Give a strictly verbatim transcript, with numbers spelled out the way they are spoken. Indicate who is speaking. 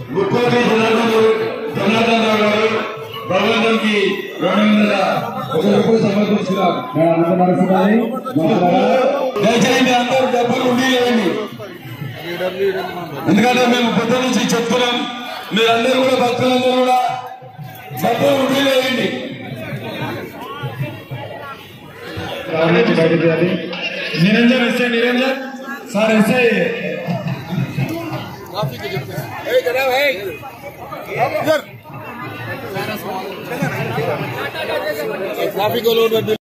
Speaker 1: ముఖ్యమంత్రి జనార్దన్ రావు గారు భగవంతునికి రెండు వందల ఒక రూపాయలు సమర్పించుకున్నారు. దయచేసి అందరూ డబ్బులు ఉండి లేండి. ఎందుకంటే మేము పొద్దు నుంచి చెప్తున్నాం, మీరందరూ కూడా భక్తులందరూ కూడా డబ్బులు ఉండి లేండి. Niranjan SI Niranjan sir SI traffic